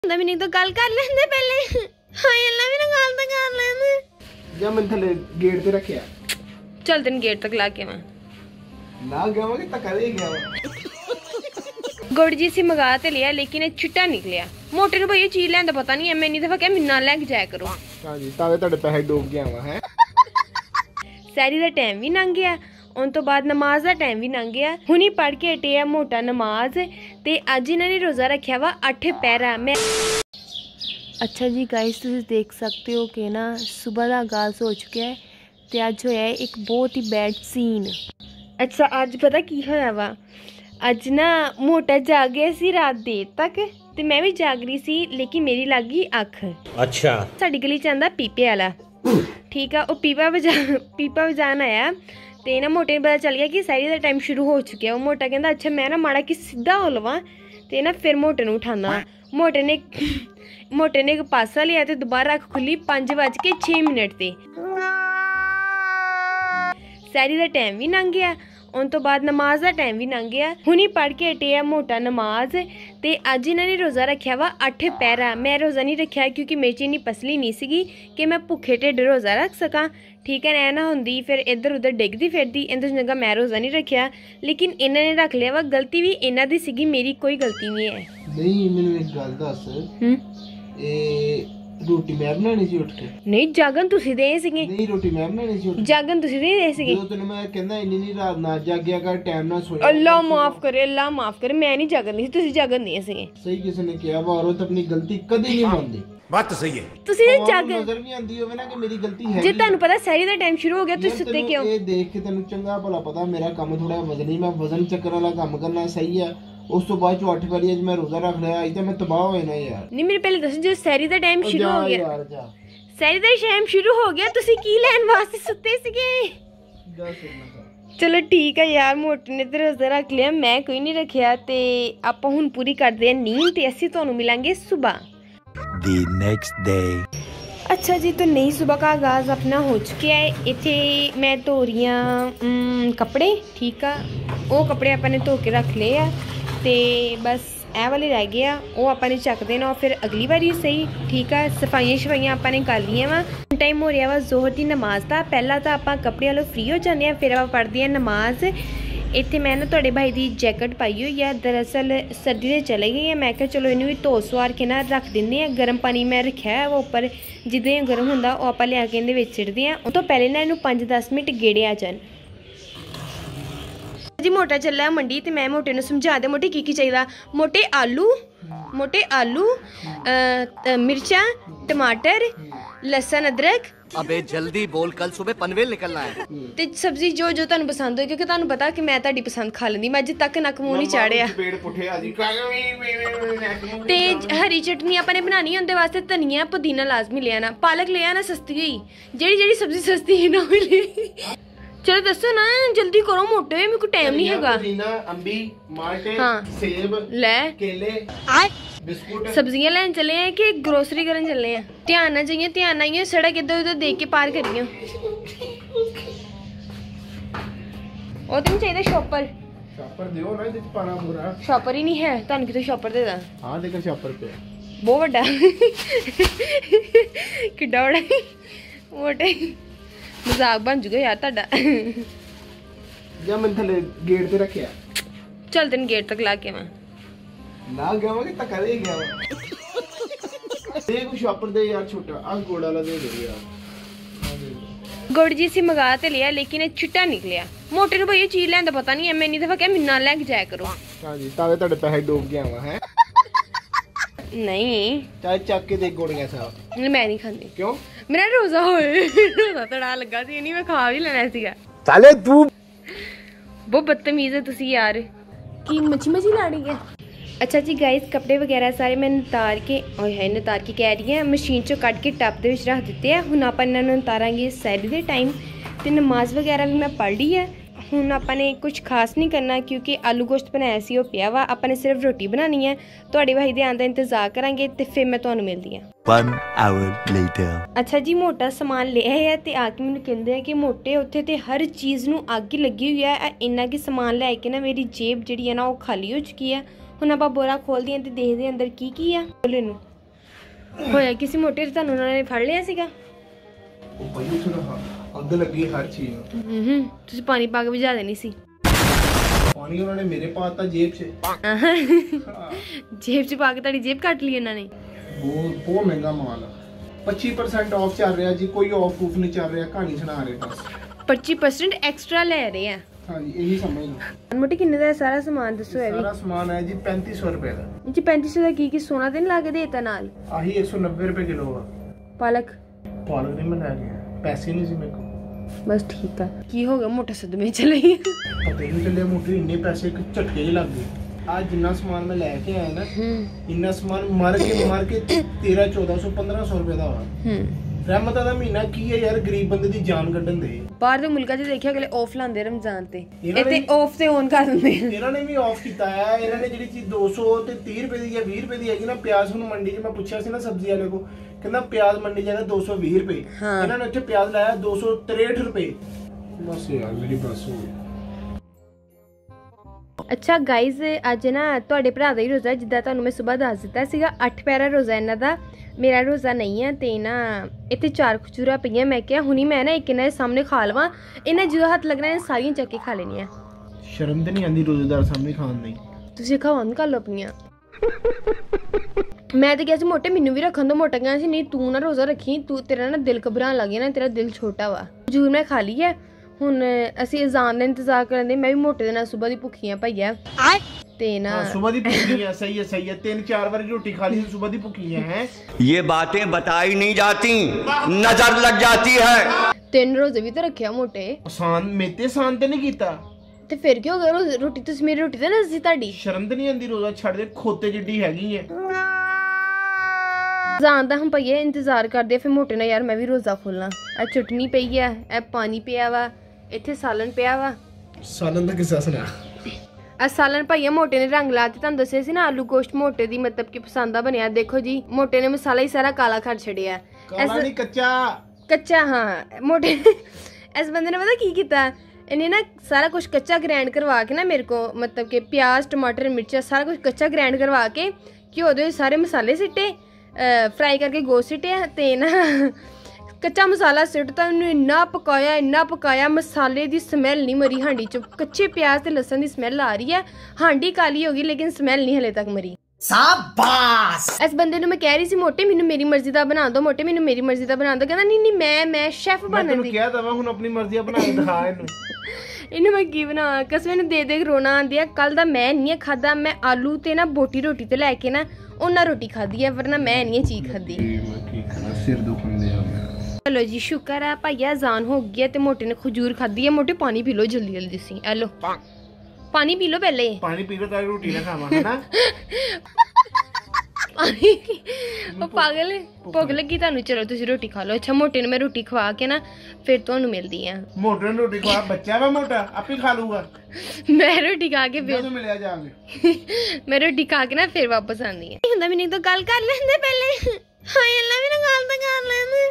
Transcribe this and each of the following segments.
मैंने तो गल कर लेंदे पहले। हाय अल्लाह मेरा गल तो कर लेंदे। जा मैं थले गेट पे रखया। चल तेन गेट तक ला के मैं ना गया मैं तक दे गया। गुड़ जी से मंगा ते लिया लेकिन चिट्टा निकलिया। मोटे ने भाई चीज लेंदा पता नहीं है। मैंने दफा क्या मिन्ना लेके जाया करो। हां जी तावे ਤੁਹਾਡੇ पैसे डूब गया वा है। सैरी दा टाइम भी लंघ गया। उन तो बाद नमाज दा टाइम भी लंघ गया। हुनी पढ़ के हटे आ मोटा नमाज ते अज इन्होंने रोजा रखा वा 8 पैरा। मैं अच्छा जी गाइस तुम देख सकते हो कि ना सुबह का आगाज हो चुका है ते अज होया एक बहुत ही बैड सीन। अच्छा अज पता की होया वा अज ना मोटा जाग गया सी रात देर तक ते मैं भी जाग रही सी लेकिन मेरी लग गई अख। अच्छा साडी गली च आंदा पीपे वाला ठीक है वो पीपा बजान आया ते ना मोटे ने पता चल गया कि सैरी का टाइम शुरू हो चुका है। वो मोटा कहता अच्छा मैं ना माड़ा कि सीधा हो लवां ते ना फिर मोटे नूं उठाना। मोटे ने एक पासा लिया ते दोबारा अख खुली 5:06 ते सैरी का टाइम भी लंघ गया। उन तो बाद नमाज का टाइम भी लंघ गया। हुनी पढ़ के हटे आ मोटा नमाज ते अज इन्होंने रोजा रखा वा 8 पैरा। मैं रोजा नहीं रखा क्योंकि मेरे च इन्नी पसली नहीं सीगी कि मैं भुखे ढिड रोजा रख सका। ठीक है ना होंदी फिर इधर उधर डिगदी फिरदी इंदे जगह मैं रोजा नहीं रखा लेकिन इन्होंने रख लिया वा। गलती भी इन्हां दी सीगी मेरी कोई गलती नहीं है। नहीं मैनू एक गल दस ए रोटी मैं बनानी सी उठ के। नहीं जागन तुसी दे सीगे। नहीं रोटी मैं बनानी सी उठ के। जागन तुसी दे सीगे। जो तने मैं कहंदा इन्नी नहीं रात ना जागया कर टाइम ना सोया। अल्लाह माफ करे मैं नहीं जागन दी तुसी जागन दी सीगे। सही किसी ने किया वा औरत अपनी गलती कदी नहीं मानदी। बात तो सही है। तुसी जागन नजर भी आंदी होवे ना कि मेरी गलती है। जे तानू पता सैरी दा टाइम शुरू हो गया तुसी सुत्ते क्यों? ये देख के तन्नू चंगा भला पता मेरा काम थोड़ा वजनी मैं वजन चक्कर वाला काम करना सही है। उस तो बाद 8 बारी आज मैं रोजा रख लिया आज तो मैं तबाह हो जाना यार। नहीं मेरे पहले दस जो सैरी दा टाइम शुरू हो गया यार जा सैरी दा टाइम शुरू हो गया तुसी की लेन वास्ते सुत्ते सीगे। चलो ठीक है यार मोटे ने तो रोजा रख लिया मैं कोई नहीं रखिया ते आपां हुण पूरी करदे आ नींद ते असीं तुहानू मिलांगे सुबह The next day. अच्छा जी तो नई सुबह का आगाज़ अपना हो चुका है। इत्थे मैं धो रही कपड़े ठीक है वो कपड़े अपने धो के रख ले आ ते बस ए वाले रह गए आ वो अपने चक देना फिर अगली बारी सही ठीक है। सफाइयां शफाइयां अपने कर लिया वा। टाइम हो रहा वा जोहर की नमाज का। पहला तो आप कपड़े वालों फ्री हो जाते हैं फिर आप पढ़ते हैं नमाज। इत्थे मैं ना तुहाडे भाई की जैकेट पाई हुई है दरअसल सर्दी दे चले गई है। मैं कहा चलो इनू भी धो सवार के ना रख देंगे। गर्म पानी मैं रखा है वो उपर जिद्दां गर्म होंदा वो आप लिया के इहदे विच सिटदे आ। उस तो पहले ना इनू 5-10 मिनट गेड़े आ जान। जी मोटा चला मंडी ते मैं मोटे नूं समझा दे मोटे की चाहिए। मोटे आलू मिर्चा टमाटर लसन अदरक। अबे जल्दी बोल कल सुबह पनवेल निकलना है। ते सब्जी जो जो तुहानू पसंद हो क्योंकि तुहानू पता कि मैं तुहाडी पसंद खा लैंदी। मैं अज तक नक मूंह नहीं चाढ़िया। ते हरी चटनी अपने बनानी उहदे वास्ते धनिया पुदीना लाजमी ले आना पालक ले आना सस्ती होई जेड़ी सब्जी सस्ती है ना ले। चलो दसो ना जल्दी करो मोटे मेरे को टाइम नहीं हैगा। अंबी माल्टे हाँ सेब ले केले बिस्कुट सब्जियां लैन चले हैं कि ग्रोसरी करन चले हैं। ध्यान ना जाइए ध्यान आइए सड़क इधर उधर देख के पार करिए। और तुम चाहिए शॉपर दियो ना इधर पाना पूरा। शॉपर ही नहीं है तुहानू कितों शॉपर दे दा। हां देखो शॉपर पे बहुत बड़ा किड्डा बड़ा मोटा मजाक बन जूगा यार तुहाडा। जा मैं थले गेट पे रखया। चल तेन गेट तक ला के मैं ना गया मैं तक दे गया। देख शॉपर दे यार छोटा आ गोड़ वाला दे यार। गुड़ जी से मंगा ते लिया लेकिन चिट्टा निकलिया। मोटे ने भाई चीज लेंदा पता नहीं है। मैंने दफा क्या मिन्ना लेके जाया करो। हां जी तावे ਤੁਹਾਡੇ पैसे डूब गया वा है। नहीं चाहे चक के देख गोड़ कैसा मैं नहीं खाती। क्यों मेरा रोजा होए रोजा तड़ा लगा सी नहीं मैं खा भी लेना सीगा। साले तू बहुत बदतमीज है तुसी यार की मच्छी ला रही है। अच्छा जी गाइस कपड़े वगैरह सारे मैं नतार के कह रही है मशीन चो कट के टप दे विच रख दिते हैं। हुण आपां इन्हां नूं उतारांगे सैरी दे टाइम ते नमाज वगैरह भी मैं पढ़ ली है। हुण आपां कुछ खास नहीं करना क्योंकि आलू गोश्त बनाया सी वो पिया वा। आपां सिर्फ रोटी बनानी है। तुहाडे भाई दे आउण दा इंतजार करांगे ते फिर मैं तुहानूं मिलदी हां। 1 hour later. अच्छा जी मोटा समान लिया है ते आके मैनूं कहंदे हैं कि मोटे उत्थे ते हर चीज़ नूं अग लगी हुई है। इन्ना कि समान लैके ना मेरी जेब जिहड़ी है ना वो खाली हो चुकी है। हुण आपां बोरा खोलदे हां ते देखदे अंदर की है। बोलो नूं ਹੋਇਆ ਕਿਸੇ ਮੋਟੇ ਤੇ ਤੁਹਾਨੂੰ ਉਹਨਾਂ ਨੇ ਫੜ ਲਿਆ ਸੀਗਾ? ਉਹ ਭਾਈ ਥੋੜਾ ਅੱਗ ਲੱਗੀ ਹਰ ਚੀਜ਼ ਨੂੰ। ਤੁਸੀਂ ਪਾਣੀ ਪਾ ਕੇ ਬੁਝਾ ਦੇਣੀ ਸੀ। ਪਾਣੀ ਉਹਨਾਂ ਨੇ ਮੇਰੇ ਪਾਤਾ ਜੇਬ 'ਚ। ਜੇਬ 'ਚ ਪਾ ਕੇ ਤੁਹਾਡੀ ਜੇਬ ਕੱਟ ਲਈ ਇਹਨਾਂ ਨੇ। ਬਹੁਤ ਮਹਿੰਗਾ ਮਾਲ ਆ। 25% ਆਫ ਚੱਲ ਰਿਹਾ ਜੀ, ਕੋਈ ਆਫ ਊਫ ਨਹੀਂ ਚੱਲ ਰਿਹਾ, ਕਹਾਣੀ ਸੁਣਾ ਰਹੇ ਬਸ। 25% ਐਕਸਟਰਾ ਲੈ ਰਹੇ ਆ। ਹਾਂਜੀ ਇਹੀ ਸਮਝ ਲਓ। ਮੋਟੀ ਕਿੰਨੇ ਦਾ ਸਾਰਾ ਸਮਾਨ ਦੱਸੋ? ਇਹ ਵੀ ਸਾਰਾ ਸਮਾਨ ਹੈ ਜੀ 3500 ਰੁਪਏ ਦਾ। ਜੀ 3500 ਦਾ ਕੀ ਸੋਨਾ ਤੇ ਨਹੀਂ ਲਾ ਕੇ ਦੇਤਾ ਨਾਲ? ਆਹੀ 190 ਰੁਪਏ ਕਿਲੋ ਆ। ਪਾਲਕ ਨਹੀਂ ਮੈਂ ਲੈ ਗਿਆ, ਪੈਸੇ ਨਹੀਂ ਸੀ ਮੇਰੇ ਕੋਲ। ਬਸ ਠੀਕ ਆ। ਕੀ ਹੋ ਗਿਆ? ਮੋਟਾ ਸਦਮੇ ਚਲੇ ਪਤਾ ਹੀ ਨਹੀਂ ਚੱਲਿਆ, ਮੋਟੀ ਇੰਨੇ ਪੈਸੇ ਇੱਕ ਝਟਕੇ ਹੀ ਲੱਗ ਗਏ। आज जितना समान मैं लेके आया ना, इन्ना समान मार के 1300 1400 1500 रुपए ਦਾ ਵਾ। ਰਹਿਮਤਾਂ ਦਾ ਮਹੀਨਾ ਕੀ ਹੈ ਯਾਰ, ਗਰੀਬ ਬੰਦੇ ਦੀ ਜਾਨ ਕੱਢਣ ਦੇ। ਬਾਹਰ ਦੇ ਮੁਲਕਾਂ 'ਚ ਦੇਖਿਆ ਅਗਲੇ ਆਫ ਲਾਉਂਦੇ ਰਮਜ਼ਾਨ ਤੇ, ਇੱਥੇ ਆਫ ਤੇ ਔਨ ਕਰ ਦਿੰਦੇ। ਇਹਨਾਂ ਨੇ ਵੀ ਆਫ ਕੀਤਾ ਹੈ। ਇਹਨਾਂ ਨੇ ਜਿਹੜੀ ਚੀਜ਼ 200 ਤੇ 30 ਰੁਪਏ ਦੀ ਜਾਂ 20 ਰੁਪਏ ਦੀ ਹੈਗੀ ਨਾ, ਪਿਆਜ਼ ਨੂੰ ਮੰਡੀ 'ਚ ਮੈਂ ਪੁੱਛਿਆ ਸੀ ਨਾ ਸਬਜ਼ੀ ਵਾਲੇ ਕੋ, ਕਹਿੰਦਾ ਪਿਆਜ਼ ਮੰਡੀ ਜਾਣਾ 220 ਰੁਪਏ। ਇਹਨਾਂ ਨੇ ਉੱਥੇ ਪਿਆਜ਼ ਲਾਇਆ 263 ਰੁਪਏ। ਬਸ ਯਾਰ ਮੇਰੀ ਬਸ ਹੋ ਗਈ। ਅੱਛਾ ਗਾਈਜ਼, ਅੱਜ ਨਾ ਤੁਹਾਡੇ ਭਰਾ ਦਾ ਹੀ ਰੋਜ਼ਾ, ਜਿੱਦਾਂ ਤੁਹਾਨੂੰ ਮੈਂ ਸਵੇਰ ਦੱਸ ਦਿੱਤਾ ਸੀਗਾ। 8 ਪੈਰਾ ਰੋਜ਼ਾ ਇਹਨਾਂ ਦਾ, ਮੇਰਾ ਰੋਜ਼ਾ ਨਹੀਂ ਹੈ। ਤੇ ਨਾ ਇੱਥੇ 4 ਖਜੂਰਾਂ ਪਈਆਂ। ਮੈਂ ਕਿਹਾ ਹੁਣੀ ਮੈਂ ਨਾ ਇੱਕ ਇਹਨਾਂ ਦੇ ਸਾਹਮਣੇ ਖਾ ਲਵਾਂ। ਇਹਨਾਂ ਜਦੋਂ ਹੱਥ ਲੱਗਣਾ ਇਹ ਸਾਰੀਆਂ ਚੱਕ ਕੇ ਖਾ ਲੈਣੀਆਂ। ਸ਼ਰਮ ਤੇ ਨਹੀਂ ਆਉਂਦੀ ਰੋਜ਼ੇਦਾਰ ਸਾਹਮਣੇ ਖਾਣ ਦੀ? ਤੁਸੀਂ ਖਾਣ ਕਰ ਲਓ ਆਪਣੀਆਂ। ਮੈਂ ਤੇ ਕਿਹਾ ਸੀ ਮੋਟੇ ਮੈਨੂੰ ਵੀ ਰੱਖਣ ਦੋ। ਮੋਟਾ ਕਹਿੰਦਾ ਸੀ ਨਹੀਂ ਤੂੰ ਨਾ ਰੋਜ਼ਾ ਰੱਖੀ, ਤੂੰ ਤੇਰਾ ਨਾ ਦਿਲ ਘਬਰਾਉਣ ਲੱਗ ਗਿਆ ਨਾ, ਤੇਰਾ ਦਿਲ ਛੋਟਾ ਵਾ। ਖਜੂਰ ਮੈਂ ਖਾ ਲਈ ਹੈ। ਹੁਣ ਅਸੀਂ ਅਜ਼ਾਨ ਦਾ ਇੰਤਜ਼ਾਰ ਕਰਨ ਦੇ। ਮੈਂ ਵੀ ਮੋਟੇ ਦੇ ਨਾਲ ਸਵੇਰ ਦੀ ਭੁੱਖੀ ਆ ਭਈਆ। ਤੇ ਨਾ ਸਵੇਰ ਦੀ ਭੁੱਖੀ ਆ। ਸਹੀ ਹੈ 3-4 ਵਾਰੀ ਰੋਟੀ ਖਾ ਲਈ, ਸਵੇਰ ਦੀ ਭੁੱਖੀ ਹੈ। ये बातें बताई नहीं जाती, नजर लग जाती है। 3 ਰੋਜ਼ੇ ਵੀ ਤਾਂ ਰੱਖਿਆ ਮੋਟੇ। ਆਸਾਨ ਮੇਤੇ ਆਸਾਨ ਤੇ ਨਹੀਂ ਕੀਤਾ ਤੇ ਫਿਰ ਕੀ ਹੋ ਗਿਆ? ਰੋਟੀ ਤੁਸੀਂ ਮੇਰੀ ਰੋਟੀ ਤੇ ਨਾ ਸੀ ਤੁਹਾਡੀ। ਸ਼ਰਮ ਤੇ ਨਹੀਂ ਆਉਂਦੀ? ਰੋਜ਼ਾ ਛੱਡ ਦੇ, ਖੋਤੇ ਜਿੱਡੀ ਹੈਗੀ ਹੈ। ਅਜ਼ਾਨ ਦਾ ਹਮ ਭਈਆ ਇੰਤਜ਼ਾਰ ਕਰਦੇ। ਫਿਰ ਮੋਟੇ ਨਾਲ ਯਾਰ ਮੈਂ ਵੀ ਰੋਜ਼ਾ ਖੋਲਣਾ। ਇਹ ਚਟਨੀ ਪਈ ਆ, ਇਹ ਪਾਣੀ ਪਿਆ ਵਾ, ਇੱਥੇ ਸਾਲਨ ਪਿਆ ਵਾ। ਸਾਲਨ ਦਾ ਕਿੱਸਾ ਸੁਣਾ। ਆ ਸਾਲਨ ਭਈਆ ਮੋਟੇ ਨੇ ਰੰਗ ਲਾ ਤੇ ਤੁਹਾਨੂੰ ਦੱਸਿਆ ਸੀ ਨਾ, ਆਲੂ ਗੋਸ਼ਤ ਮੋਟੇ ਦੀ ਮਤਲਬ ਕਿ ਪਸੰਦ ਦਾ ਬਣਿਆ। ਦੇਖੋ ਜੀ ਮੋਟੇ ਨੇ ਮਸਾਲਾ ਹੀ ਸਾਰਾ ਕਾਲਾ ਕਰ ਛੜਿਆ। ਕਾਲਾ ਨਹੀਂ ਕੱਚਾ ਹਾਂ। ਮੋਟੇ ਇਸ ਬੰਦੇ ਨੇ ਪਤਾ ਕੀ ਕੀਤਾ, ਇਹਨੇ ਨਾ ਸਾਰਾ ਕੁਝ ਕੱਚਾ ਗ੍ਰਾਈਂਡ ਕਰਵਾ ਕੇ ਨਾ ਮੇਰੇ ਕੋ, ਮਤਲਬ ਕਿ ਪਿਆਜ਼ ਟਮਾਟਰ ਮਿਰਚਾਂ ਸਾਰਾ ਕੁਝ ਕੱਚਾ ਗ੍ਰਾਈਂਡ ਕਰਵਾ ਕੇ ਘਿਓ ਦੇ ਸਾਰੇ ਮਸਾਲੇ ਸਿੱਟੇ, ਫਰਾਈ ਕਰਕੇ ਗੋਸ਼ਤ ਸਿੱਟਿਆ ਤੇ ਨਾ ਕੱਚਾ ਮਸਾਲਾ ਸਿੱਟਤਾ। ਉਹਨੂੰ ਇੰਨਾ ਪਕਾਇਆ ਮਸਾਲੇ ਦੀ ਸਮੈਲ ਨਹੀਂ ਮਰੀ ਹਾਂਡੀ ਚ। ਕੱਚੇ ਪਿਆਜ਼ ਤੇ ਲਸਣ ਦੀ ਸਮੈਲ ਆ ਰਹੀ ਹੈ। ਹਾਂਡੀ ਕਾਲੀ ਹੋ ਗਈ ਲੇਕਿਨ ਸਮੈਲ ਨਹੀਂ ਹਲੇ ਤੱਕ ਮਰੀ। शाबाश। ਇਸ ਬੰਦੇ ਨੂੰ ਮੈਂ ਕਹਿ ਰਹੀ ਸੀ ਮੋਟੇ ਮੈਨੂੰ ਮੇਰੀ ਮਰਜ਼ੀ ਦਾ ਬਣਾ ਦੋ, ਮੋਟੇ ਮੈਨੂੰ ਮੇਰੀ ਮਰਜ਼ੀ ਦਾ ਬਣਾ ਦੋ। ਕਹਿੰਦਾ ਨਹੀਂ ਮੈਂ ਸ਼ੈਫ ਬਣਨ ਦੀ। ਕਿਹਾ ਤਾਂ ਹੁਣ ਆਪਣੀ ਮਰਜ਼ੀ ਬਣਾ ਕੇ ਦਿਖਾ ਇਹਨੂੰ। ਇਹਨੂੰ ਮੈਂ ਕੀ ਬਣਾ, ਕਸਵੇਂ ਨੂੰ ਦੇ ਰੋਣਾ ਆਂਦੀ ਆ। ਕੱਲ ਦਾ ਮੈਂ ਨਹੀਂ ਖਾਦਾ। ਮੈਂ ਆਲੂ ਤੇ ਨਾ ਬੋਟੀ ਰੋਟੀ ਤੇ ਲੈ ਕੇ ਨਾ ਉਹਨਾਂ ਰੋਟੀ ਖਾਦੀ ਹੈ, ਵਰਨਾ ਮੈਂ ਨਹੀਂ ਚੀਜ਼ ਖਾਦੀ। ਸਿਰ ਦੁਖਦੇ ਆ। ਚਲੋ ਜੀ ਸ਼ੁਕਰ ਹੈ ਭਾਈਆ ਅਜ਼ਾਨ ਹੋ ਗਈ ਹੈ ਤੇ ਮੋਟੇ ਨੇ ਖਜੂਰ ਖਾਦੀ ਹੈ। ਮੋਟੇ ਪਾਣੀ ਪੀ ਲੋ ਜਲਦੀ ਸੀ। ਐ ਲੋ ਪਾਣੀ ਪੀ ਲੋ ਪਹਿਲੇ। ਪਾਣੀ ਪੀ ਲੋ ਤਾਂ ਰੋਟੀ ਨਾ ਖਾਵਾਂ ਹਨਾ। ਉਹ ਪਾਗਲ ਭੁੱਖ ਲੱਗੀ ਤੁਹਾਨੂੰ, ਚਲੋ ਤੁਸੀਂ ਰੋਟੀ ਖਾ ਲਓ। ਅੱਛਾ ਮੋਟੇ ਨੂੰ ਮੈਂ ਰੋਟੀ ਖਵਾ ਕੇ ਨਾ ਫਿਰ ਤੁਹਾਨੂੰ ਮਿਲਦੀ ਆ। ਮੋਟੇ ਨੂੰ ਰੋਟੀ ਖਵਾ, ਬੱਚਾ ਵਾ ਮੋਟਾ ਆਪੇ ਖਾ ਲੂਗਾ। ਮੈਂ ਰੋਟੀ ਖਾ ਕੇ ਫਿਰ ਮਿਲਿਆ ਜਾਵਾਂਗੇ। ਮੈਂ ਰੋਟੀ ਖਾ ਕੇ ਨਾ ਫਿਰ ਵਾਪਸ ਆਉਂਦੀ ਆ। ਹੁੰਦਾ ਮੈਨੂੰ ਤਾਂ ਗੱਲ ਕਰ ਲੈਂਦੇ ਪਹਿਲੇ। ਹਾਏ ਅੱਲਾ ਮੈਨੂੰ ਗੱਲ ਤਾਂ ਕਰ ਲੈਂਦੇ।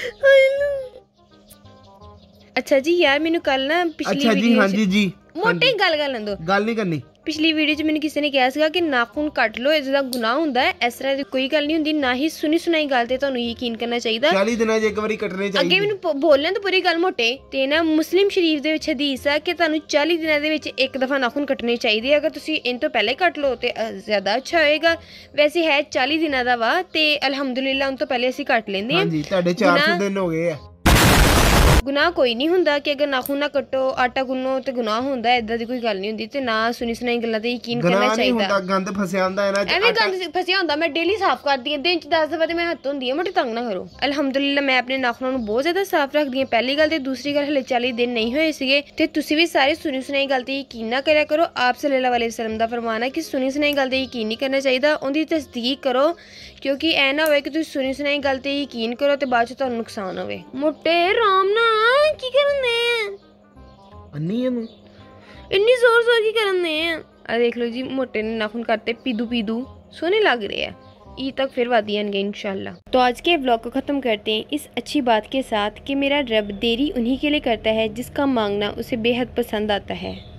ਅੱਛਾ ਜੀ ਯਾਰ ਮੈਨੂੰ ਕੱਲ ਨਾ ਪਿਛਲੀ ਵੀਡੀਓ ਹਾਂਜੀ ਜੀ ਮੋਟੇ ਗੱਲ ਕਰ ਲੈਂਦੋ। ਗੱਲ ਨਹੀਂ ਕਰਨੀ। ਪਿਛਲੀ ਵੀਡੀਓ 'ਚ ਮੈਨੂੰ ਕਿਸੇ ਨੇ ਕਿਹਾ ਸੀਗਾ ਕਿ ਨਾਖੂਨ ਕੱਟ ਲਓ, ਇਸ ਦਾ ਗੁਨਾਹ ਹੁੰਦਾ ਹੈ। ਇਸ ਤਰ੍ਹਾਂ ਦੀ ਕੋਈ ਗੱਲ ਨਹੀਂ ਹੁੰਦੀ। ਨਾ ਹੀ ਸੁਣੀ ਸੁਣਾਈ ਗੱਲ ਤੇ ਤੁਹਾਨੂੰ ਯਕੀਨ ਕਰਨਾ ਚਾਹੀਦਾ। 40 ਦਿਨਾਂ 'ਚ ਇੱਕ ਵਾਰੀ ਕੱਟਣੇ ਚਾਹੀਦੇ। ਅੱਗੇ ਮੈਨੂੰ ਬੋਲਣ ਤੋਂ ਪੂਰੀ ਗੱਲ ਮੋਟੇ ਤੇ ਨਾ ਮੁਸਲਿਮ ਸ਼ਰੀਫ ਦੇ ਵਿੱਚ ਹਦੀਸ ਹੈ ਕਿ ਤੁਹਾਨੂੰ 40 ਦਿਨਾਂ ਦੇ ਵਿੱਚ ਇੱਕ ਦਫਾ ਨਾਖੂਨ ਕੱਟਣੇ ਚਾਹੀਦੇ। ਅਗਰ ਤੁਸੀਂ ਇਨ ਤੋਂ ਪਹਿਲੇ ਕੱਟ ਲਓ ਤੇ ਜ਼ਿਆਦਾ ਅੱਛਾ ਹੋਏਗਾ। ਵੈਸੇ ਹੈ 40 ਦਿਨਾਂ ਦਾ ਵਾ ਤੇ ਅਲਹਮਦੁਲਿਲਾ ਉਨ ਤੋਂ ਪਹਿਲੇ ਅਸੀਂ ਕੱਟ ਲੈਂਦੇ ਹਾਂ। ਹਾਂਜੀ ਤੁਹਾਡੇ 400 ਦਿਨ ਹੋ ਗਏ ਆ। ਗੁਨਾਹ ਕੋਈ ਨਹੀਂ ਹੁੰਦਾ ਕਿ ਅਗਰ ਨਾਖੂਨ ਨਾ ਕੱਟੋ ਆਟਾ ਗੁੰਨੋ ਤੇ ਗੁਨਾਹ ਹੁੰਦਾ। ਏਦਾਂ ਦੀ ਕੋਈ ਗੱਲ ਨਹੀਂ ਹੁੰਦੀ। ਤੇ ਨਾ ਸੁਣੀ ਸੁਣਾਈ ਗੱਲਾਂ ਤੇ ਯਕੀਨ ਕਰਨਾ ਚਾਹੀਦਾ। ਗੰਦ ਫਸਿਆ ਹੁੰਦਾ ਹੈ ਨਾ, ਐਵੇਂ ਗੰਦ ਫਸਿਆ ਹੁੰਦਾ। ਮੈਂ ਡੇਲੀ ਸਾਫ਼ ਕਰਦੀ ਹਾਂ, ਦਿਨ 'ਚ 10 ਦਫਾ ਤੇ ਮੈਂ ਹੱਥ ਧੋਂਦੀ ਹਾਂ। ਮੋਟੇ ਤੰਗ ਨਾ ਕਰੋ। ਅਲਹਮਦੁਲਿਲਾ ਮੈਂ ਆਪਣੇ ਨਾਖੂਨਾਂ ਨੂੰ ਬਹੁਤ ਜ਼ਿਆਦਾ ਸਾਫ਼ ਰੱਖਦੀ ਹਾਂ। ਪਹਿਲੀ ਗੱਲ ਤੇ ਦੂਸਰੀ ਗੱਲ ਹਲੇ 40 ਦਿਨ ਨਹੀਂ ਹੋਏ ਸੀਗੇ ਤੇ ਤੁਸੀਂ ਵੀ ਸਾਰੇ ਸੁਣੀ ਸੁਣਾਈ ਗੱਲ ਤੇ ਯਕੀਨ ਨਾ ਕਰਿਆ ਕਰੋ। ਆਪ ਸੱਲੱਲਾਹੁ ਅਲੈਹਿ ਵਸੱਲਮ ਦਾ ਫਰਮਾਨ ਹੈ ਕਿ ਸੁਣੀ ਸੁਣਾਈ ਗੱਲ ਤੇ ਯਕੀਨ ਨਹੀਂ ਕਰਨਾ ਚਾਹੀਦਾ, ਉਹਦੀ ਤਸਦੀਕ ਕਰੋ। ਕਿਉਂਕਿ ਐ ਨਾ ਹੋਵੇ ਕਿ ਤੁਸੀਂ ਸੁਣੀ ਸੁਣਾਈ ਗੱਲ ਤੇ ਯਕੀਨ ਕਰੋ ਤੇ ਬਾਅਦ 'ਚ ਤੁਹਾਨੂੰ ਨੁਕਸਾਨ ਹੋਵੇ। ਮੋਟੇ ਆਰਾਮ ਨਾਲ ਕੀ ਕਰਨ ਦੇ ਅੰਨੀ ਇਹਨੂੰ ਇੰਨੀ ਜ਼ੋਰ ਕੀ ਕਰਨ ਦੇ ਆ। ਦੇਖ ਲਓ ਜੀ ਮੋटे ने नाखून काटते पीदू सोने लग रहे हैं। ईद तक फिर वादी आएंगे इंशाल्लाह। तो आज के व्लॉग को ख़त्म करते हैं इस अच्छी बात के साथ कि मेरा रब देरी उन्हीं के लिए करता है जिसका मांगना उसे बेहद पसंद आता है।